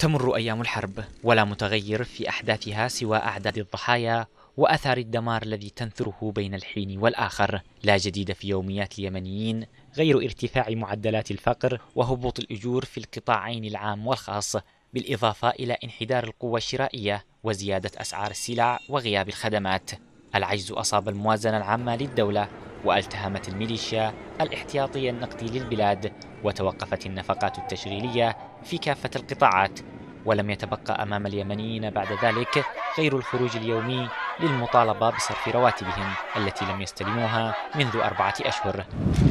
تمر أيام الحرب ولا متغير في أحداثها سوى أعداد الضحايا وأثار الدمار الذي تنثره بين الحين والآخر. لا جديد في يوميات اليمنيين غير ارتفاع معدلات الفقر وهبوط الأجور في القطاعين العام والخاص، بالإضافة إلى انحدار القوة الشرائية وزيادة أسعار السلع وغياب الخدمات. العجز أصاب الموازنة العامة للدولة، والتهمت الميليشيا الاحتياطي النقدي للبلاد، وتوقفت النفقات التشغيلية في كافة القطاعات. ولم يتبقى أمام اليمنيين بعد ذلك غير الخروج اليومي للمطالبة بصرف رواتبهم التي لم يستلموها منذ 4 أشهر.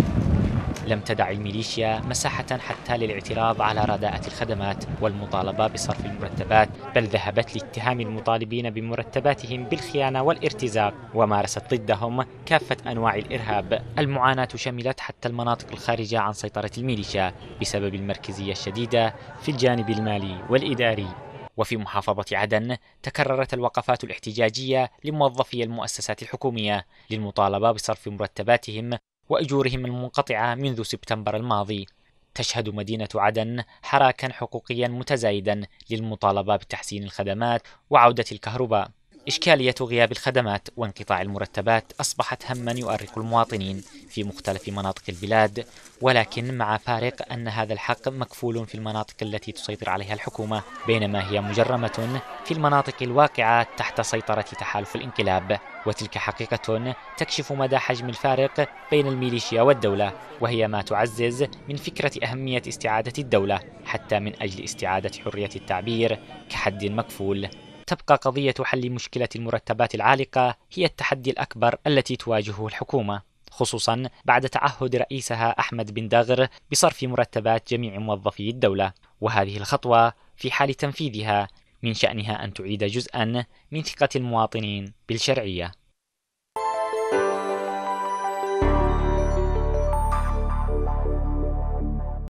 لم تدع الميليشيا مساحة حتى للاعتراض على رداءة الخدمات والمطالبة بصرف المرتبات، بل ذهبت لاتهام المطالبين بمرتباتهم بالخيانة والارتزاق، ومارست ضدهم كافة أنواع الإرهاب. المعاناة شملت حتى المناطق الخارجة عن سيطرة الميليشيا بسبب المركزية الشديدة في الجانب المالي والإداري. وفي محافظة عدن تكررت الوقفات الاحتجاجية لموظفي المؤسسات الحكومية للمطالبة بصرف مرتباتهم وأجورهم المنقطعة منذ سبتمبر الماضي. تشهد مدينة عدن حراكا حقوقيا متزايدا للمطالبة بتحسين الخدمات وعودة الكهرباء. إشكالية غياب الخدمات وانقطاع المرتبات أصبحت هما يؤرق المواطنين في مختلف مناطق البلاد، ولكن مع فارق أن هذا الحق مكفول في المناطق التي تسيطر عليها الحكومة، بينما هي مجرمة في المناطق الواقعة تحت سيطرة تحالف الانقلاب. وتلك حقيقة تكشف مدى حجم الفارق بين الميليشيا والدولة، وهي ما تعزز من فكرة أهمية استعادة الدولة حتى من أجل استعادة حرية التعبير كحد مكفول. تبقى قضية حل مشكلة المرتبات العالقة هي التحدي الأكبر التي تواجهه الحكومة، خصوصا بعد تعهد رئيسها أحمد بن داغر بصرف مرتبات جميع موظفي الدولة. وهذه الخطوة في حال تنفيذها من شأنها أن تعيد جزءا من ثقة المواطنين بالشرعية.